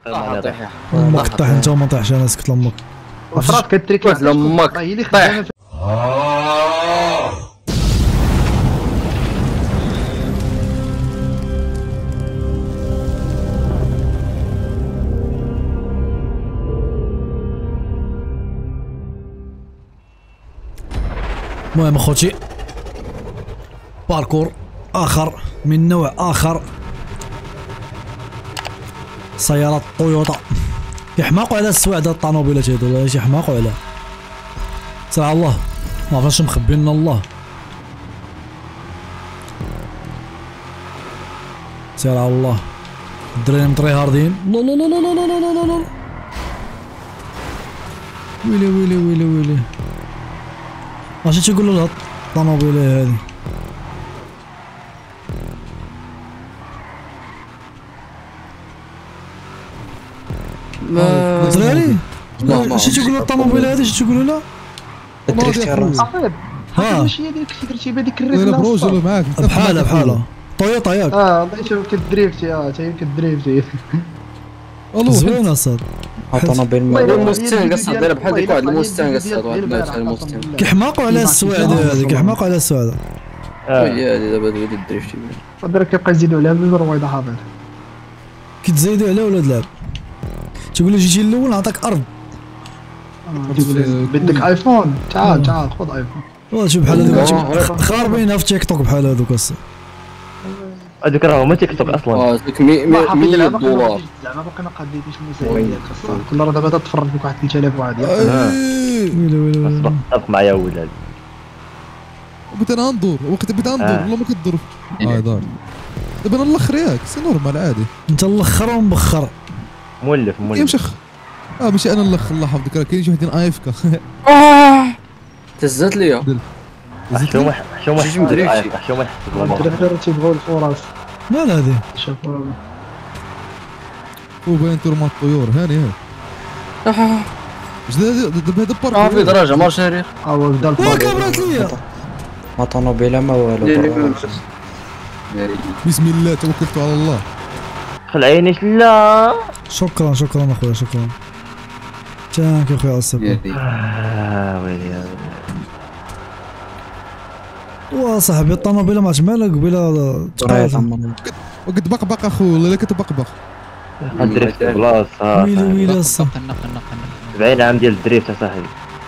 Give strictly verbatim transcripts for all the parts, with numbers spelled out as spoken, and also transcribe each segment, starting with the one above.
امك طيح انت وما طيحش انا، اسكت لامك. وفرات كتريك لامك هي اللي خدامه. المهم اخوتي، باركور اخر من نوع اخر، سيارات طويوطا. يحماقوا على السواق ديال الطوموبيلات هادو، ولا شي يحماقوا عليها. سير على الله، ما عرفناش مخبيين لنا الله. سير على الله، الدراري مطري هاردين. لا لا لا لا لا لا لا لا لا، ويلي ويلي ويلي ويلي. اش تيقولوا لها الطوموبيله هادي؟ ما الدراري اش تيقولوا الطوموبيله هادي؟ اش تيقولوا لها؟ صافي ها واش هي ديك درتي بهذيك الريف؟ انا بروجلو معاك بحالها بحالها طويوطا ياك؟ اه والله شوف كدريفتي. اه حتى هي كدريفتي زوينه صاد. الطوموبيل الموستانغ اصاحبي دايره بحال ديك واحد الموستانغ اصاحبي، واحد الناس على الموستانغ. كيحماقوا على السواعد هادي، كيحماقوا على السواعد. هي هادي دابا هادي الدريفتي. صدر كيبقى يزيدوا عليها من رويضه حاضر. كيتزايدوا على ولاد العب. تيقول له جيتي الاول نعطيك ارض. بدك ايفون؟ تعال تعال خذ ايفون. والله شوف بحال هذوك خاربينها في تيك توك بحال هذوك الص. هذوك راه هما تيك توك اصلا. اه ديك مية دولار زعما باقي ما قديتيش الميزانيه ديالك اصلا. كل راه دابا تتفرج بك واحد ثلاثة آلاف واحد. ويلي ويلي سبق سبق معايا ولاد. بغيت انا ندور، وقت بغيت ندور والله ما كدور. اه دار دابا انا الاخر ياك سي نورمال عادي. انت الاخر ومبخر مولف مولف. يمشي اه ماشي انا الاخر، الله يحفظك راه كاين شي وحدين ايفكا. اه تهزات ليا. حشومه حشومه جوج مدريتشي. حشومه الدراري تيبغيو الفرص. مال هادي؟ شوفوا وباين تورما الطيور هاني هاني. اه دابا هذا بارك. اه في درجه مارشيرير. اه هو بدا واك برات ليا. ما طوموبيله ما والو. بسم الله توكلت على الله. دخل عينيش. لا شكرا شكرا اخويا شكرا. تانك اخويا على السبب. اه ويلي وصاحبي الطوموبيله ما عرفتش مالها قبيله تقال. وقد بقبق اخو ولا كتبقبق. الدريفت بلاصه. ويلي ويلي الصا. سبعين عام ديال الدريفت اصاحبي.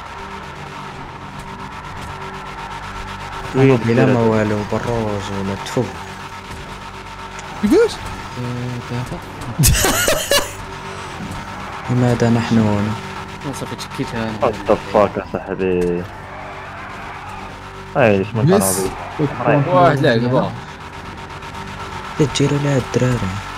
طوموبيله ما والو بالروج ولا تفو. كيفاش؟ لماذا نحن هنا؟ صافي تكيتها. وات ذا فاك اصاحبي. هاي ليش من طوموبيل واحد لاعب تجيروا لها الدراري.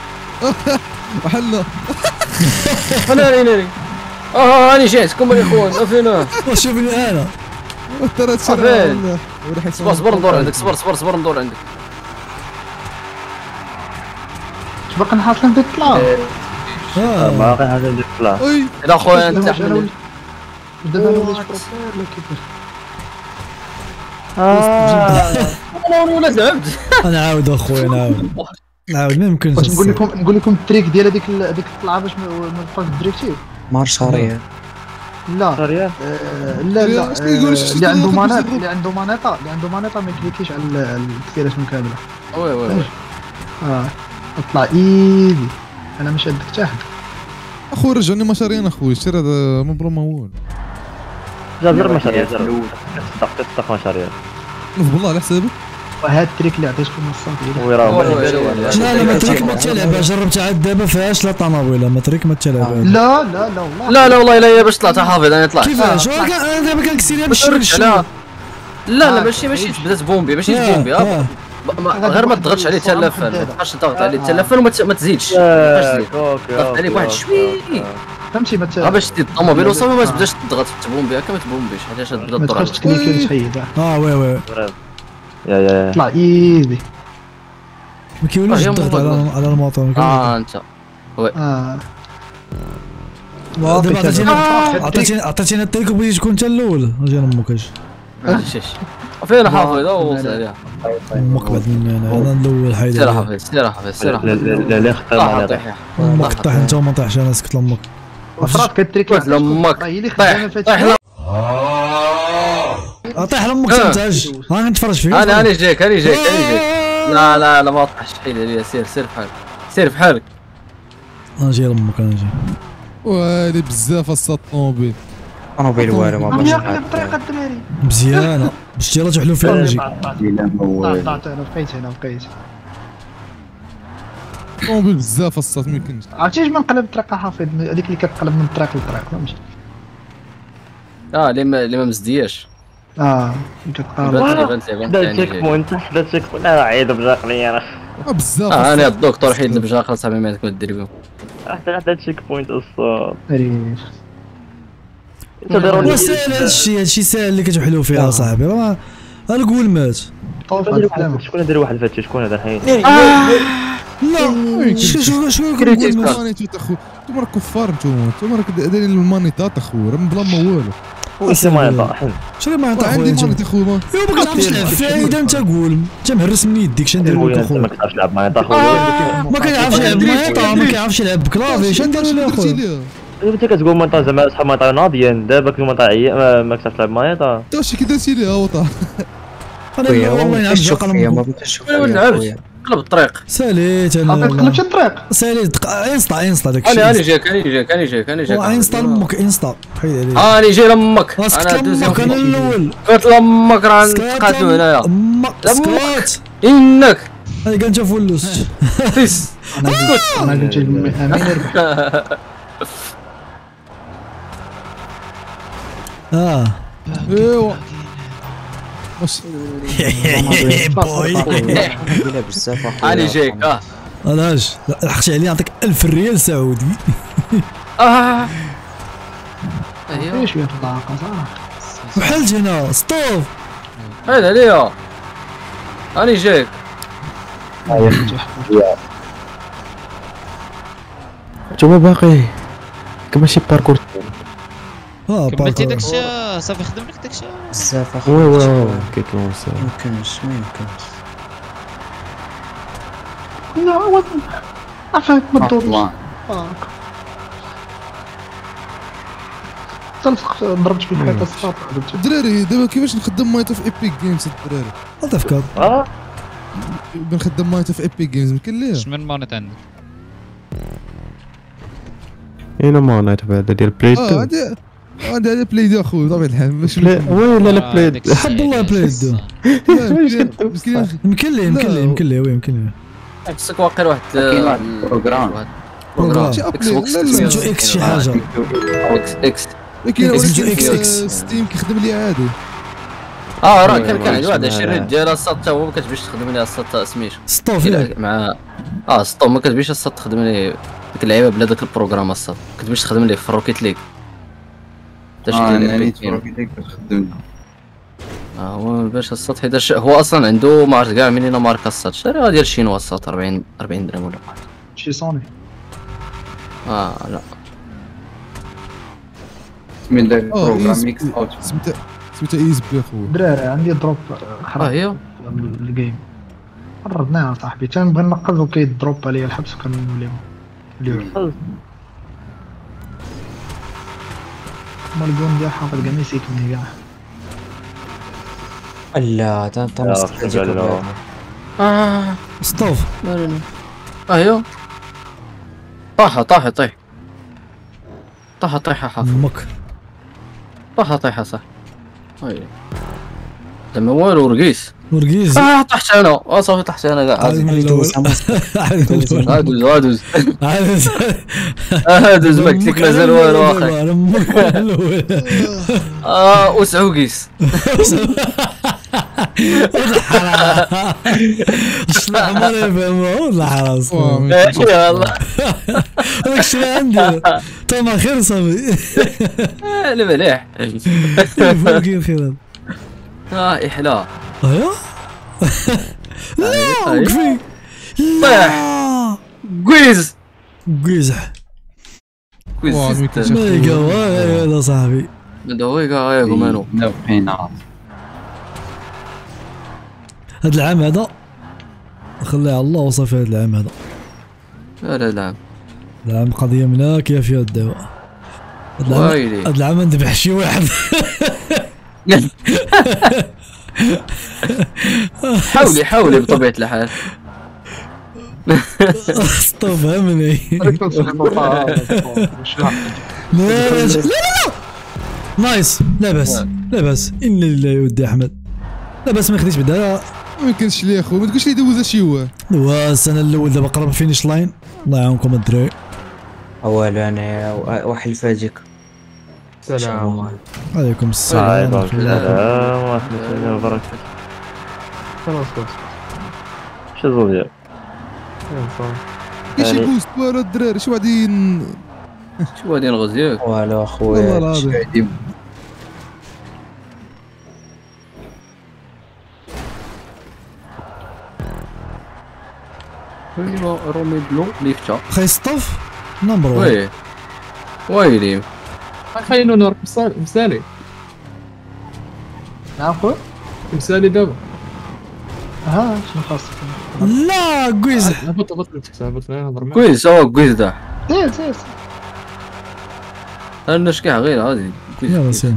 وحنا انا راني ناري. اه راني جاتكم الاخوان فينا. شوفني انا ترى صافي صبر صبر ندور عندك. صبر صبر صبر ندور عندك. اش باقي نحاصل ندير الطلع؟ اه باقي هذا اللي طلع. اي لا خويا انت حمل. دابا انا وليت بروفير ولا كيفاش؟ اه انا ولات العبد. انا عاود اخويا نعاود نعاود ما يمكنش. واش نقول لكم نقول لكم التريك ديال هذيك هذيك الطلعه باش ما نبقاوش دريفتي؟ مارشاريه. لا سوريا لا لا اللي عنده مانيطه اللي عنده مانيطه اللي عنده مانيطه ما يكليكيش على الكثيرات كامله. وي وي وي اه اطلع ايدي انا مش عندك حتى حد. اخو رجعني مشاريين اخويا شتي هذا مو بروموول. جاب زر مشاريع زر تصدق تصدق مشاريع. نوف بالله على حسابك. وهذا التريك اللي عطيتكم الصافي. وي راه لا لا ما تريك ما تلعبها. جربتها عاد دابا فيهاش لا طوموبيله. ما تريك ما تلعبها. لا لا لا والله لا لا والله الا باش طلعت حافظ انا طلعت. كيفاش؟ انا دابا كنكسيرها باش لا لا لا ماشي ماشي بدات بومبي ماشي بومبي. غير ما تضغطش عليه تلفن. ما تبقاش تضغط عليه تلفن وما تزيدش. ضغط عليه واحد شوي فهمتي. ما اه باش تزيد الطوموبيل وصافي ما تبداش تضغط في البومبي هكا ما تبومبيش حيتاش تبدا ما تدور. تبقاش تكليكي تحيد. اه وي وي يا يا طلع ايدي. ما كيوليش الضغط على على الموطور. اه انت وي اه دابا عطيتينا عطيتينا عطيتينا التريك وبغيتي تكون انت الاول. اجي امك اجي فين حافظ وصل عليها. امك بعد مني انا انا الاول حيد سير حافظ سير حافظ سير حافظ. لا لا لا اختار طيح امك طيح انت وما طيحش انا اسكت لامك. وفرات كتريك قلت لامك هي اللي طيح خدامه طيح فاتحه. طيح لامك تنتج ها نتفرج فيه. انا انا جايك انا جايك انا جايك. لا لا لا ما طيحش حيد عليا. سير سير بحالك سير بحالك. انا جاي لامك انا جاي. ويلي بزاف الصاد الطوموبيل. طوموبيل والو ما عم بغاش يقلب بطريقه الدراري. مزيانه باش تيرا تحلو فيها نجي. طاح طاح انا بقيت هنا بقيت. طوموبيل بزاف الصاد ما يمكنش. عرفتي ما نقلب بطريقه حافظ هذيك اللي كتقلب من طريق لطريق فهمتي. اه اللي ما اللي ما مزدياش. اه كتقارب. بانت لي بانت لي حدا تشيك بوينت حدا تشيك بوينت انا عيد بجاق لي انا اه بزاف. اه انا الدكتور حيد البجاقه صاحبي ما تكون دير بهم. حتى حدا تشيك بوينت الصاد ريش. انت ديروني وسهل هادشي هادشي ساهل اللي كتحلو فيها صاحبي راه القول مات. طوف شكون دار واحد الفتش شكون هذا الحين لا شو شو شو كريتيك كنقول المانيتات اخو انتوما راك كفار انتوما انتوما راك دايرين المانيتات اخو راه من بلا ما والو. وانت ما يطاح شنو ما عندي عندي مانيت اخو ما يا ما كنعرفش نلعب فيها اذا انت قول انت مهرس من يديك شندير لك ما اخويا. كتعرفش تلعب معايا اخويا ما كيعرفش يلعب مايطا ما كيعرفش يلعب بكلافي شندير له اخويا. انت كتقول مونطا زعما صحاب مونطا ناضيين دابا كي مونطا عيا ما كتعرفش تلعب معايا طا انت واش كي درتي ليها وطا. انا خويا والله ما نعرف بغيتش نشوف فيا ما قلم بغيتش نشوف انا ما فيا نلعبش خويا. قلب الطريق. ساليت انا حافظ قلبت الطريق. ساليت انستا انستا داكشي. انا انا جايك انا جايك انا جايك انا جايك. انستا لامك انستا حيد عليك. انا جاي لامك اسكت انا دوز لامك انا الاول. قلت لامك راه سكت نتقاتلوا هنايا. امك لامك. سكت انك هاي كان جا فولوس. فيس انا قلت انا قلت امين يربح. اه ايوا واش بوي طوموبيلة بزاف اخويا. انا جايك اه علاش لحقتي عليه نعطيك ألف ريال سعودي. اه ايوا ايش شويه الطاقه صراحه. وحلت هنا ستوب. هذا عليا انا جايك. نتوما باقي كما شي باركور اه كملتي باركور. داكشي صافي خدم لك داكشي. بزاف وي اخويا. وي كيكونس ما يمكنش ما يمكنش. لا هو عفاك ما تدورش. تلصق ضربت في الحيط الصاط. الدراري دابا كيفاش نخدم مايتو في ايبيك جيمز الدراري. هذا فكر. اه بنخدم مايتو في ايبيك جيمز يمكن ليه. اش من مانيت عندك؟ اين مانيت هذا ديال بلاي اه تو. عندي عندي على بلاي دو اخويا بطبيعة الحال باش وين لا بلاي دو. حب الله بلاي دو. يمكن ليه يمكن ليه يمكن ليه وي يمكن ليه. خصك واقيلا واحد بروغرام. بروغرام. اكس بوكس سميتو اكس شي حاجه. اكس اكس كاين سميتو ولكن إكس إكس. ستيم كيخدم لي عادي. اه راه كان كان عندي واحد الشريط ديال الساط حتى هو ما كتبغيش تخدم ليه الساط سميتو ستوب ياك. مع اه سطو ما كتبغيش الساط تخدم ليه ديك اللعيبه بلا داك البروغرام الساط ما كتبغيش تخدم ليه في الروكيت ليغ. اه انا نيت في روكيت ليغ كتخدم. اه هو باش الساط حيت هو اصلا عنده ما عرفت كاع منين ماركه الساط شاريها ديال شينوا الساط أربعين أربعين درهم ولا واحد. شي صوني. اه لا من داك اه البروغرام إيز- ميكس اوت. سميتها سميتها ايز بي اخويا. دراري عندي دروب اه خرب هي الجيم. قربناها صاحبي تنبغي ننقز وكيدروب عليا الحبس وكنولي اليوم. مالجون ديال حافظ كاع ميسيكني كاع. لا تا تا مستحيل يكون. اه ستوب. اه هي طاحه طاحه طيح طاحه طيحه حافظ امك طاحه طيحه صح. اي زعما والو رقيس. ورقيز. اه طحت انا اه صافي طحت انا كاع عاد من الاول. عاد من الاول. هادوز هادوز عاد اه دوز ما قلت لك مازال والو اخي. امك الاول. اه وسعو قيس الشلاح ما يفهمها والله حراس. واه، ما يا الله هذاك الشيء عندي تما خير صافي. لا مليح فوقين خير. اه احلى ايوا لا وقفي طيح قويز قيزح قويز واه، سيستم. ميكي. ميجا ويلا صاحبي. هذا هو يا مانو نو بينات. هاد العام هذا خليها الله وصافي. هاد العام هذا لا لا العام العام قضيه مناكيه فيها الدواء. هاد العام ويلي. هاد العام نذبح شي واحد. حاولي حاولي بطبيعة الحال. سطو فهمني. لا لا لا نايس. لا باس لا باس. إنا لله يا ودي احمد. لا باس ما يخديش بعدا. ما يمكنش لي اخو ما تقولش لي دوز شي هو. واس انا الاول دابا قرب الفينيش لاين. الله يعاونكم الدراري. اولا انا وحلفاتك. السلام عليكم السلام ورحمة الله ورحمة الله وبركاته. خلاص خلاص شو الزودياك؟ كاين شي بوست والو الدراري شو غاديين شو غادي نغزيك؟ والو اخويا والله العظيم. ايوا رومي بلو ليفتا خاي سطوف نمبر واحد. وي ويلي خلينا نروح مسالي. نعم خويا. مسالي دابا. ها شنو خاصك؟ لا كويز هبط هبط هبط نهضر معاك. كويس هو كويس دا زيد زيد انا شكاع غير غادي يلا سير.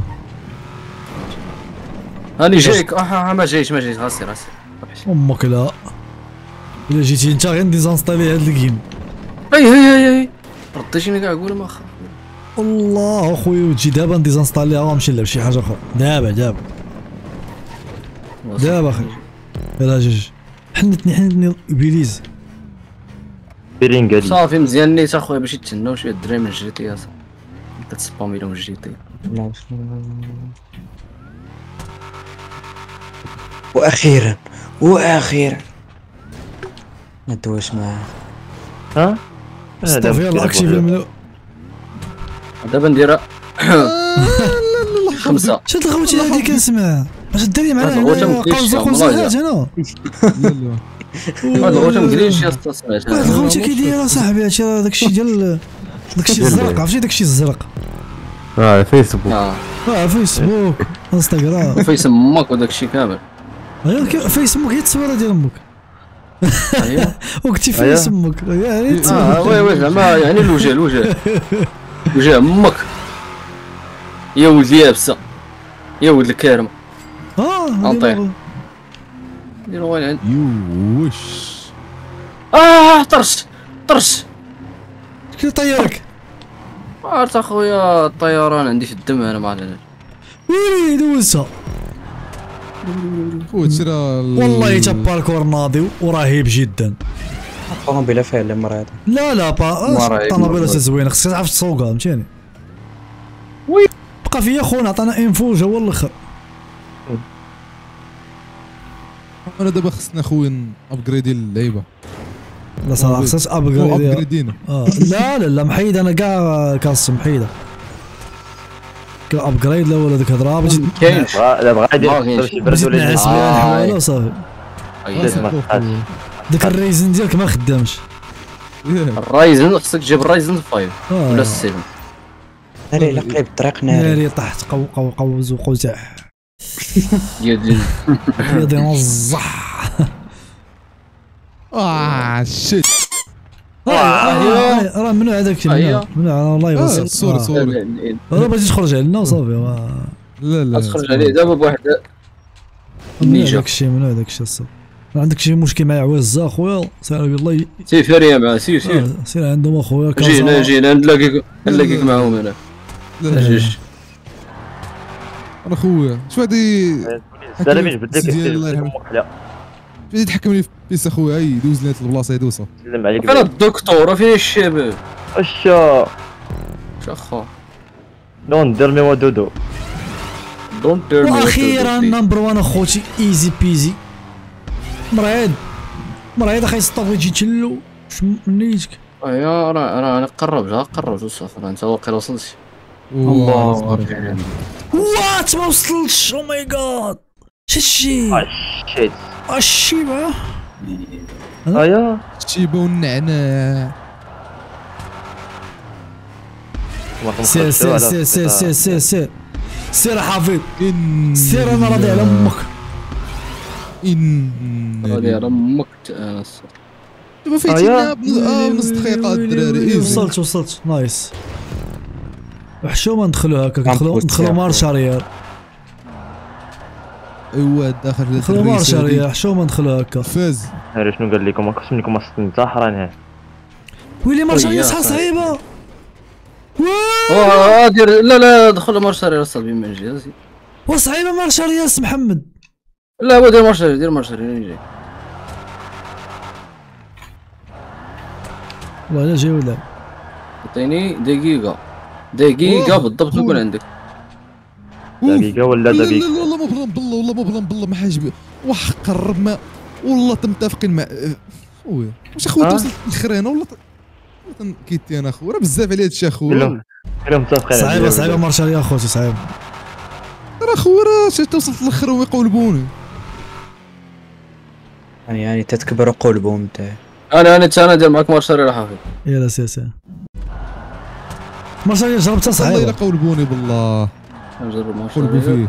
هاني جايك. اه ما جايش ما جايش غاسي غاسي. امك لا. الا جيتي انت غير نديزانستالي هاد الجيم. اي هي هي هي رديتيني كاع قول ما خاف. الله اخويا وتجي دابا نديزانستاليها ونمشي نلعب شي حاجه اخرى. دابا دابا دابا اخي. يلا جوج حنتني حنتني بيليز. بيرين قال لي صافي مزيان نيت اخويا باش يتسناو شويه الدراري من الجي تي. اصاحبي كتسبامي لهم الجي تي. واخيرا واخيرا ما دوش معاه. ها؟ سطوف يلا اكشف الملو. دابا نديرها خمسة. شاد الغوتي هادي كنسمع. اش ديري معايا الغوتة هنا مكليش قنزق وزهات هنا. هاد الغوتة مكليش يا اسطى سمعت. واحد الغوتي كيدير اصاحبي هادشي راه داكشي ديال داكشي الزرق. عرفتي داكشي الزرق. اه فيسبوك. اه اه فيسبوك انستغرام فيس امك وداكشي كامل. ايوا فيسبوك هي التصويره ديال امك. ايوا وكتي فيس امك يعني اه وي وي زعما يعني الوجه الوجه وجه امك. يا ولد اليابسه يا ولد الكارم. اه انطيح ديروا غير عند يوش. اه طرش طرش. كي طيرك عرفت اخويا الطيران عندي في الدم انا ما عرفتش. ويلي دوزها. خويا راه والله تا باركور ناضي ورهيب جدا. الطوموبيله فيها المريض. لا لا با الطوموبيله زوينه خصك تعرف تسوقها فهمتيني. وي بقى فيا خونا عطانا انفو جا هو الاخر. انا دابا خصنا خويا ابجريدي اللعيبه. لا صراحه خصك ابجريدي. ابجريدينا. اه لا لا لا محيد انا كاع كاس محيده. كابجريد لا ولا ديك الهضره باش كاينش دابا غادي يدير شي برد ولا نعس بها الحواله وصافي. داك الريزن ديالك ما خدامش. الرايزن خصك تجيب الرايزن خمسة ولا سبعة. ناري لا قريب الطريق ناري. ناري طحت قو قو قوز وقوزح. يا دين يا دين الزح. اه شيت. راه ممنوع هذاك الشيء ممنوع والله يوصل. صوري صوري. راه بغيتي تخرج علينا وصافي. لا لا تخرج عليه دابا بواحد ممنوع داك الشيء ممنوع داك الشيء الصاف. عندك شي مشكل مع عويز اخويا سير بالله. سير فريه معاه سير سير سير عندهم اخويا. جي هنا جي هنا نلاقيك نلاقيك معاهم انا. اجيش انا خويا شو غادي سلامي جبد لك الله يرحمه. غادي يتحكم لي في بيس اخويا. اي دوز لي هاد البلاصه يدوسها. سلم عليك. انا الدكتوره فين الشباب. اشا شخا دون دير مي ودودو. دونت دير مي. واخيرا نمبر وان اخوتي ايزي بيزي. مريض مريض اخي سطوف يجي تشلو منيتك. ايوا راه راه قرب جا قرب وصافي انت واقيلا وصلتي. الله وات ما وصلتش. او ماي جاد شتشي شيت الشيبه. ايا الشيبه والنعناع. سير سير سير سير سير سير سير سير حفيظ سير. انا راضي على امك. ان هذه راه امك انس دابا فايتينا بنص دقيقه الدراري. ايزي وصلت وصلت نايس. وحشومه ندخلوا هكا ندخلوا ندخلوا مارش اريير. ايوا داخل ندخلوا مارش اريير حشومه ندخلوا هكا. فاز عرفت شنو قال لكم؟ اقسم لكم اصلا حتى حراني. ويلي مارش اريير صعيبه. واه دير لا لا دخل مارش اريير اصاحبي ما نجي. وصعيبه مارش اريير سي محمد. لا هو دير مارش اريير دير مارش اريير نجي. والله لا جاي ولا عطيني دقيقة دقيقة بالضبط نكون عندك. دقيقة ولا دقيقة؟ لا لا والله ما بغا بالله والله ما بغا بالله ما حاجبي. واحد قرب ما والله متفقين مع خويا. واش اخويا توصل للخرينة والله كيتي انا اخويا راه بزاف على هادشي اخويا. كلهم متفقين. صعيبة صعيبة مارش اريير اخوتي صعيبة. راه خويا راه شي توصلت للاخر ويقولبوني. يعني يعني تتكبر قلبهم نتاعي. انا انا انا ندير معاك مارش اريير حافظ. يلا سي سي مارش اريير جربتها صعيبة. والله الا قولبوني بالله. نجرب مارش قولبوا اريير. فيه.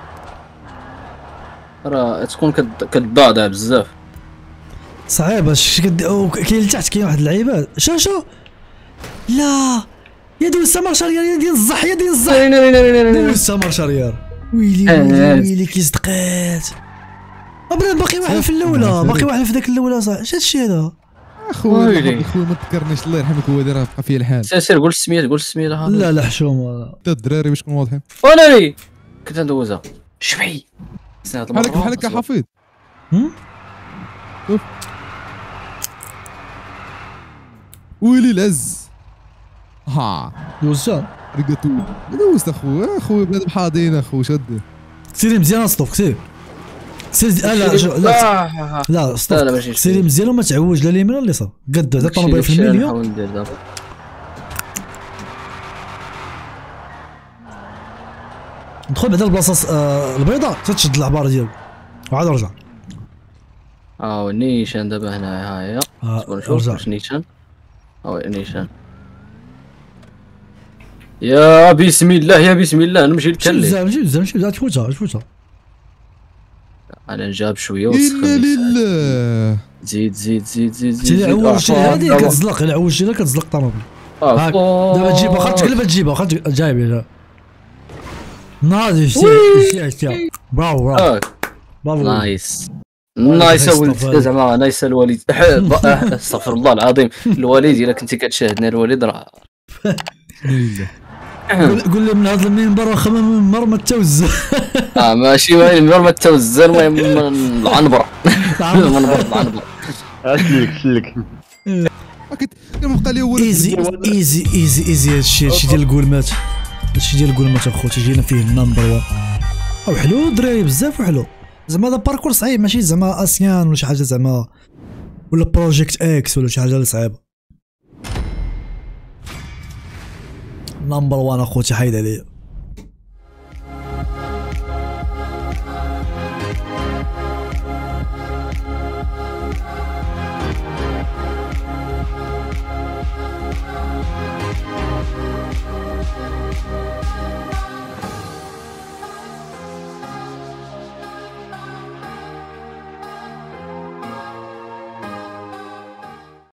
راه تكون كتضاضع بزاف. صعيبة شي كد كاين لتحت كاين واحد اللعيبات. شو شو لا يا دوسة مارش اريير يا ديال الزح يا ديال الزح دوسة مارش اريير. ويلي ويلي ويلي كي صدقات. ابدا باقي واحد في الاولى باقي واحد في ذاك الاولى صح. اش هادشي هذا اخويا اخويا ما تذكرنيش الله يرحمك هو داير بقى فيه الحال. سير سير قول السميات قول السميات. لا لا حشومه حتى الدراري باش نكونوا واضحين. وناري كنت ندوزها شبعي بحالك بحالك يا حفيظ. شوف ويلي العز ها دوزتها رقتو دوزت اخويا اخويا بلاد بحاضين اخويا شد سيري مزيان اصطف كثير سير. لا لا لا اصطف سيري مزيان وما تعوج لا اليمين ولا اليسار قد هذا طنوبيل في المليون. ندخل بعدا البلاصه البيضاء تتشد العباره ديالك وعاد رجع. اه نيشان دابا هنا ها هي. نشوف واش نيشان. اه نيشان يا بسم الله يا بسم الله نمشي للكلي. زعما نجيب زعما نجيب تفوتها تفوتها. انا نجاب شويه وتسخن. الا لله زيد زيد زيد زيد زيد. زيد عوج هذه كتزلق الا عوجتيها كتزلق الطوموبيل. هاك دابا تجيبها واخا تقلبها تجيبها واخا جايب ناضي شتي شتي برافو برافو برافو نايس نايس ولد زعما نايس الوالد. استغفر الله العظيم الوالد الا كنتي كتشاهدنا الوالد راه قول لي من هذا المنبر خمم المنبر ما توز. اه ماشي وين المنبر ما توز المهم العنبر المنبر العنبر. سلك سلك كنبقى لي هو ايزي ايزي ايزي ايزي هادشي هادشي ديال الكولمات هادشي ديال الكولمات اخوتي جينا فيه النمبر واحد او حلو الدراري بزاف وحلو. زعما هذا باركور صعيب ماشي زعما اسيان ولا شي حاجه زعما ولا بروجيكت اكس ولا شي حاجه صعيبه. نمبر واحد اخوتي حيد عليا.